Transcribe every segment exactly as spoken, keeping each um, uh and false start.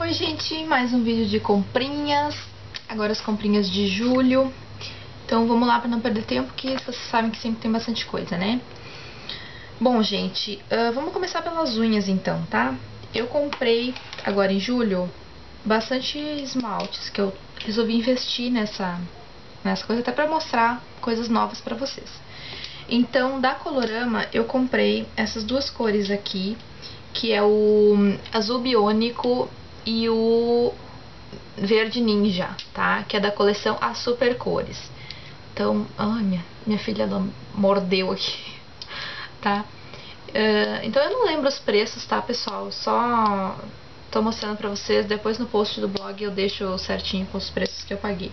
Oi gente, mais um vídeo de comprinhas. Agora as comprinhas de julho. Então vamos lá para não perder tempo, que vocês sabem que sempre tem bastante coisa, né? Bom gente, uh, vamos começar pelas unhas então, tá? Eu comprei agora em julho bastante esmaltes, que eu resolvi investir nessa, nessa coisa até para mostrar coisas novas para vocês. Então da Colorama eu comprei essas duas cores aqui, que é o azul biônico e o verde ninja, tá? Que é da coleção As Super Cores. Então, ai, minha, minha filha ela mordeu aqui, tá? Uh, então eu não lembro os preços, tá, pessoal? Só tô mostrando pra vocês. Depois no post do blog eu deixo certinho com os preços que eu paguei.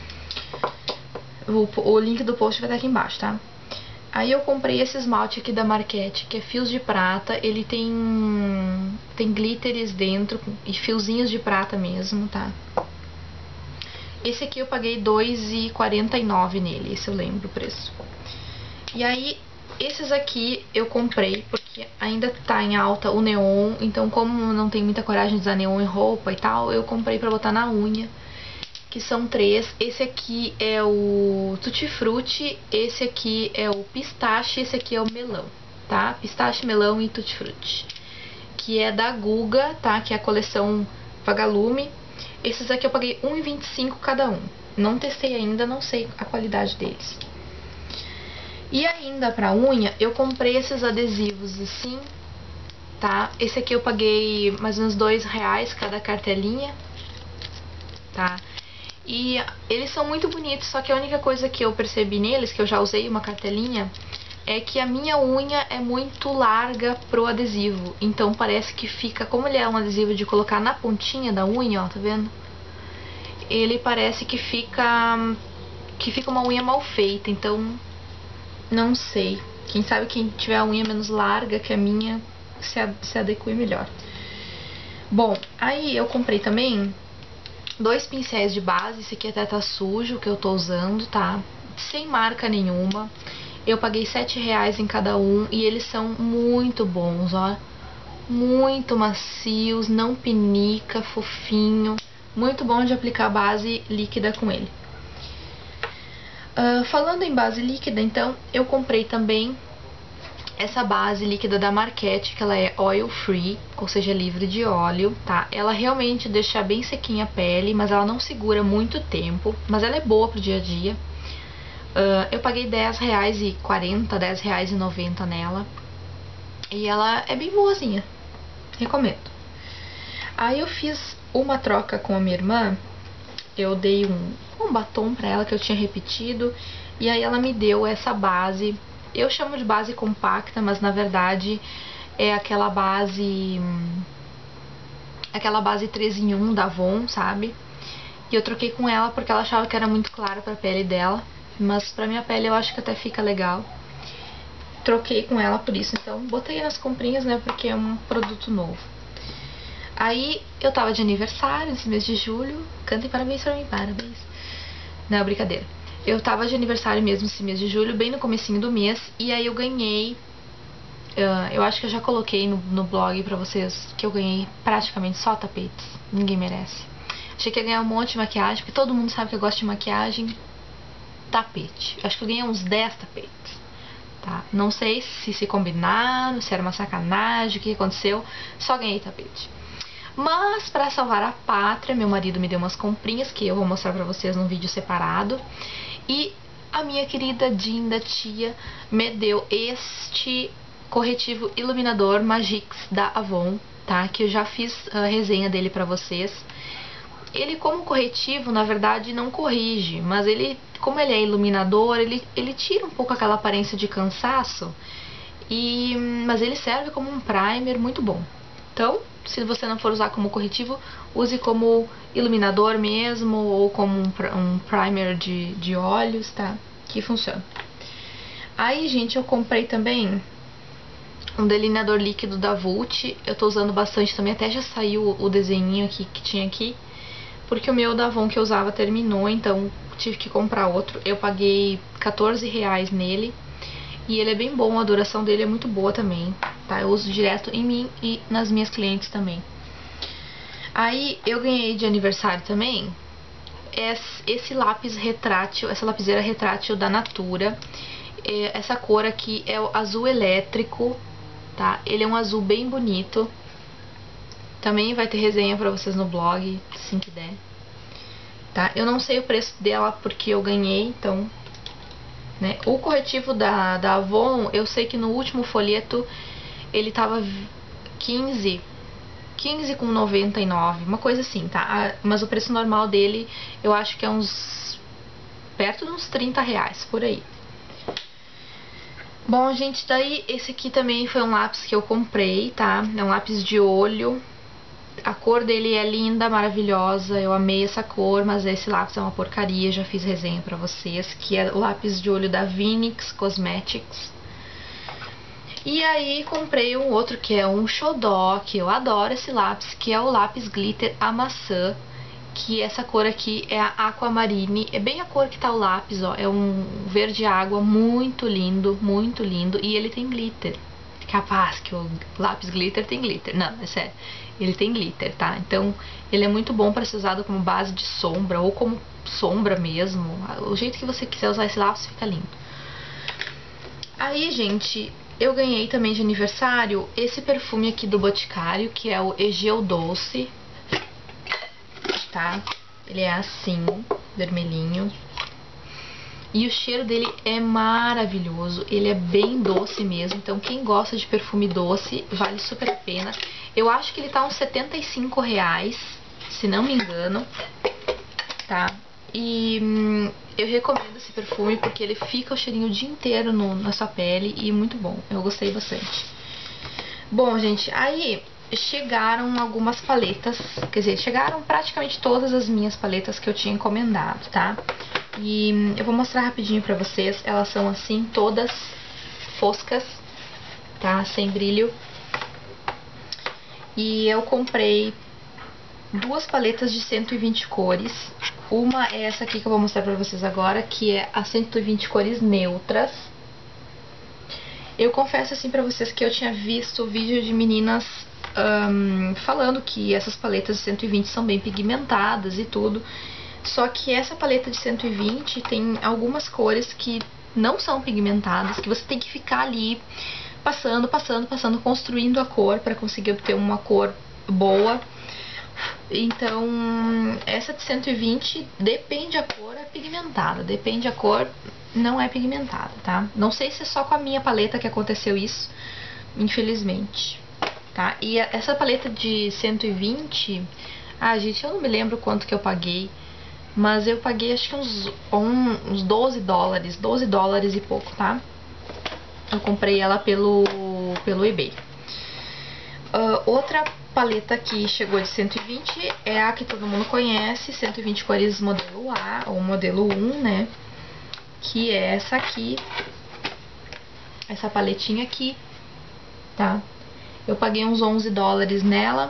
O, o link do post vai estar aqui embaixo, tá? Aí eu comprei esse esmalte aqui da Marquette, que é fios de prata. Ele tem tem glitters dentro e fiozinhos de prata mesmo, tá? Esse aqui eu paguei dois reais e quarenta e nove centavos nele, esse eu lembro o preço. E aí, esses aqui eu comprei porque ainda tá em alta o neon. Então, como não tem muita coragem de usar neon em roupa e tal, eu comprei pra botar na unha. Que são três. Esse aqui é o Tutti Frutti, esse aqui é o pistache, esse aqui é o melão, tá? Pistache, melão e Tutti Frutti, que é da Guga, tá? Que é a coleção Vagalume. Esses aqui eu paguei um real e vinte e cinco centavos cada um. Não testei ainda, não sei a qualidade deles. E ainda pra unha, eu comprei esses adesivos assim, tá? Esse aqui eu paguei mais ou menos dois reais cada cartelinha, tá? E eles são muito bonitos, só que a única coisa que eu percebi neles, que eu já usei uma cartelinha, é que a minha unha é muito larga pro adesivo. Então parece que fica, como ele é um adesivo de colocar na pontinha da unha, ó, tá vendo? Ele parece que fica que fica uma unha mal feita, então não sei. Quem sabe quem tiver a unha menos larga que a minha se, se adeque melhor. Bom, aí eu comprei também dois pincéis de base. Esse aqui até tá sujo, que eu tô usando, tá? Sem marca nenhuma. Eu paguei sete reais em cada um e eles são muito bons, ó. Muito macios, não pinica, fofinho. Muito bom de aplicar base líquida com ele. Uh, falando em base líquida, então, eu comprei também essa base líquida da Marquette, que ela é oil free, ou seja, livre de óleo, tá? Ela realmente deixa bem sequinha a pele, mas ela não segura muito tempo, mas ela é boa pro dia a dia. Uh, eu paguei dez reais e quarenta centavos, dez reais e noventa centavos nela, e ela é bem boazinha, recomendo. Aí eu fiz uma troca com a minha irmã, eu dei um, um batom pra ela que eu tinha repetido, e aí ela me deu essa base. Eu chamo de base compacta, mas na verdade é aquela base aquela base três em um da Avon, sabe? E eu troquei com ela porque ela achava que era muito clara pra pele dela, mas pra minha pele eu acho que até fica legal. Troquei com ela por isso, então botei nas comprinhas, né, porque é um produto novo. Aí eu tava de aniversário nesse mês de julho. Cantem parabéns pra mim, parabéns. Não, brincadeira. Eu tava de aniversário mesmo esse mês de julho, bem no comecinho do mês, e aí eu ganhei, uh, eu acho que eu já coloquei no, no blog pra vocês, que eu ganhei praticamente só tapetes, ninguém merece. Achei que ia ganhar um monte de maquiagem, porque todo mundo sabe que eu gosto de maquiagem. Tapete, acho que eu ganhei uns dez tapetes, tá? Não sei se se combinaram, se era uma sacanagem, o que aconteceu, só ganhei tapete. Mas, pra salvar a pátria, meu marido me deu umas comprinhas que eu vou mostrar pra vocês num vídeo separado. E a minha querida Dinda tia me deu este corretivo iluminador Magix da Avon, tá? Que eu já fiz a resenha dele pra vocês. Ele, como corretivo, na verdade não corrige, mas ele, como ele é iluminador, ele, ele tira um pouco aquela aparência de cansaço. E, mas ele serve como um primer muito bom. Então, se você não for usar como corretivo, use como iluminador mesmo, ou como um, um primer de, de olhos, tá? Que funciona. Aí, gente, eu comprei também um delineador líquido da Vult. Eu tô usando bastante também, até já saiu o desenhinho aqui que tinha aqui, porque o meu da Avon que eu usava terminou, então tive que comprar outro. Eu paguei quatorze reais nele. E ele é bem bom, a duração dele é muito boa também, tá? Eu uso direto em mim e nas minhas clientes também. Aí eu ganhei de aniversário também esse lápis retrátil, essa lapiseira retrátil da Natura. Essa cor aqui é o azul elétrico, tá? Ele é um azul bem bonito. Também vai ter resenha pra vocês no blog, assim que der. Tá? Eu não sei o preço dela porque eu ganhei, então... Né? O corretivo da, da Avon, eu sei que no último folheto ele tava quinze, quinze com noventa e nove, uma coisa assim, tá? Mas o preço normal dele eu acho que é uns... perto de uns trinta reais, por aí. Bom, gente, daí esse aqui também foi um lápis que eu comprei, tá? É um lápis de olho. A cor dele é linda, maravilhosa, eu amei essa cor, mas esse lápis é uma porcaria, já fiz resenha pra vocês, que é o lápis de olho da Vinix Cosmetics. E aí comprei um outro que é um xodó, que eu adoro esse lápis, que é o lápis glitter a maçã, que essa cor aqui é a Aquamarine, é bem a cor que tá o lápis, ó, é um verde água muito lindo, muito lindo, e ele tem glitter. Capaz que o lápis glitter tem glitter, não, é sério, ele tem glitter, tá? Então ele é muito bom para ser usado como base de sombra ou como sombra mesmo, o jeito que você quiser usar esse lápis fica lindo. Aí, gente, eu ganhei também de aniversário esse perfume aqui do Boticário, que é o Egeu Doce, tá? Ele é assim, vermelhinho. E o cheiro dele é maravilhoso, ele é bem doce mesmo, então quem gosta de perfume doce, vale super a pena. Eu acho que ele tá uns setenta e cinco reais, se não me engano, tá? E hum, eu recomendo esse perfume porque ele fica o cheirinho o dia inteiro no, na sua pele e muito bom, eu gostei bastante. Bom, gente, aí chegaram algumas paletas, quer dizer, chegaram praticamente todas as minhas paletas que eu tinha encomendado, tá? E eu vou mostrar rapidinho pra vocês, elas são assim, todas foscas, tá? Sem brilho. E eu comprei duas paletas de cento e vinte cores. Uma é essa aqui que eu vou mostrar pra vocês agora, que é a cento e vinte cores neutras. Eu confesso assim pra vocês que eu tinha visto vídeo de meninas um, falando que essas paletas de cento e vinte são bem pigmentadas e tudo. Só que essa paleta de cento e vinte tem algumas cores que não são pigmentadas, que você tem que ficar ali passando, passando, passando, construindo a cor para conseguir obter uma cor boa. Então, essa de cento e vinte, depende a cor, é pigmentada, depende a cor, não é pigmentada, tá? Não sei se é só com a minha paleta que aconteceu isso, infelizmente, tá? E essa paleta de cento e vinte, ah, gente, eu não me lembro quanto que eu paguei, mas eu paguei acho que uns, um, uns doze dólares, doze dólares e pouco, tá? Eu comprei ela pelo, pelo eBay. Uh, outra paleta que chegou de cento e vinte é a que todo mundo conhece, cento e vinte cores modelo A, ou modelo um, né? Que é essa aqui, essa paletinha aqui, tá? Eu paguei uns onze dólares nela.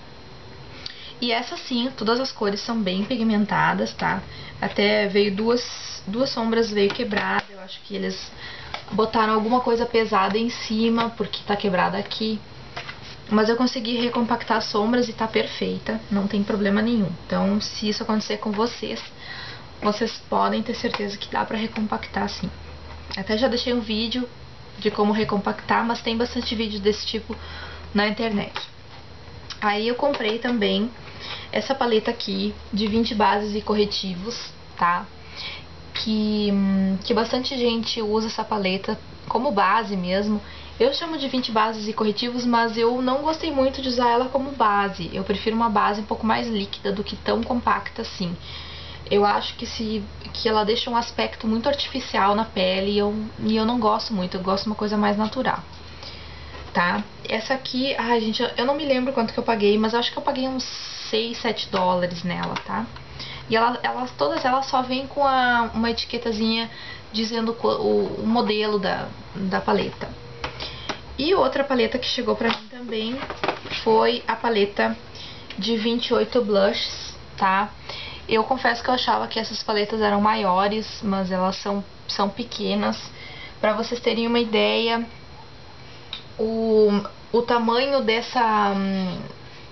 E essa sim, todas as cores são bem pigmentadas, tá? Até veio duas, duas sombras veio quebrada, eu acho que eles botaram alguma coisa pesada em cima, porque tá quebrada aqui. Mas eu consegui recompactar as sombras e tá perfeita, não tem problema nenhum. Então, se isso acontecer com vocês, vocês podem ter certeza que dá pra recompactar sim. Até já deixei um vídeo de como recompactar, mas tem bastante vídeo desse tipo na internet. Aí eu comprei também essa paleta aqui de vinte bases e corretivos, tá? Que, que bastante gente usa essa paleta como base mesmo. Eu chamo de vinte bases e corretivos, mas eu não gostei muito de usar ela como base. Eu prefiro uma base um pouco mais líquida do que tão compacta assim. Eu acho que, se, que ela deixa um aspecto muito artificial na pele e eu, e eu não gosto muito, eu gosto de uma coisa mais natural. Tá? Essa aqui, ai gente, eu não me lembro quanto que eu paguei, mas eu acho que eu paguei uns seis, sete dólares nela, tá? E ela, elas, todas elas só vêm com a, uma etiquetazinha dizendo o, o modelo da, da paleta. E outra paleta que chegou pra mim também foi a paleta de vinte e oito blushes, tá? Eu confesso que eu achava que essas paletas eram maiores, mas elas são, são pequenas. Pra vocês terem uma ideia, o, o tamanho dessa,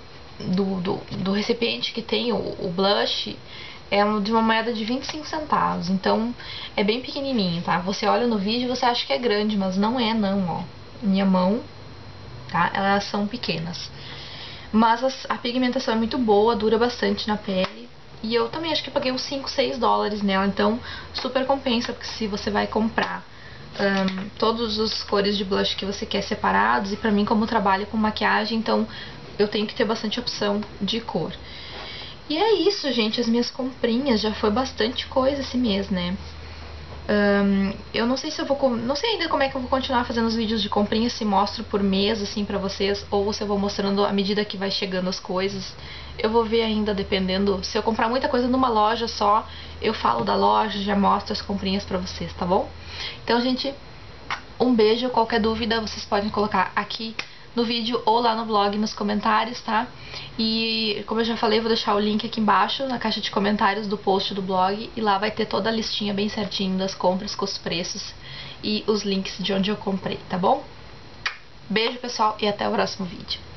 do, do, do recipiente que tem o, o blush é de uma moeda de vinte e cinco centavos, então é bem pequenininho, tá? Você olha no vídeo e você acha que é grande, mas não é não, ó. Minha mão, tá? Elas são pequenas. Mas as, a pigmentação é muito boa, dura bastante na pele. E eu também acho que paguei uns cinco, seis dólares nela, então super compensa, porque se você vai comprar um, todas as cores de blush que você quer separados, e pra mim, como eu trabalho com maquiagem, então eu tenho que ter bastante opção de cor. E é isso, gente, as minhas comprinhas, já foi bastante coisa esse mês, né? Um, eu não sei se eu vou, não sei ainda como é que eu vou continuar fazendo os vídeos de comprinhas, se mostro por mês, assim, pra vocês, ou se eu vou mostrando à medida que vai chegando as coisas. Eu vou ver ainda, dependendo, se eu comprar muita coisa numa loja só, eu falo da loja, já mostro as comprinhas pra vocês, tá bom? Então, gente, um beijo, qualquer dúvida vocês podem colocar aqui no vídeo ou lá no blog, nos comentários, tá? E como eu já falei, eu vou deixar o link aqui embaixo na caixa de comentários do post do blog, e lá vai ter toda a listinha bem certinho das compras com os preços e os links de onde eu comprei, tá bom? Beijo, pessoal, e até o próximo vídeo.